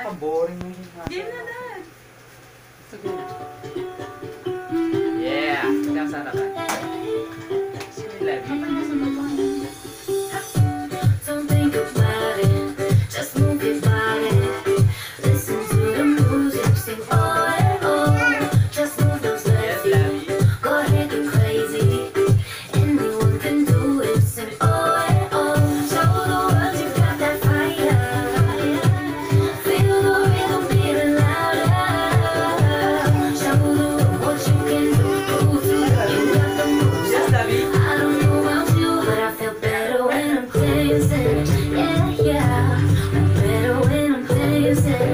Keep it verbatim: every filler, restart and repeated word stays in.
Napaka-boring mo yung nasa. Game na dad. Yeah! Ikaw sa tapat. Love you. Don't think about it, just move your body. Listen to the music, sing oh and oh. Just move those legs, go ahead, go crazy. Anyone can do it, sing oh and oh. Show the world you got that fire. Feel the rhythm beating louder. Show the world what you can do. You got the moves. I don't know about you, but I feel better when I'm dancing. Yeah, yeah, I'm better when I'm dancing.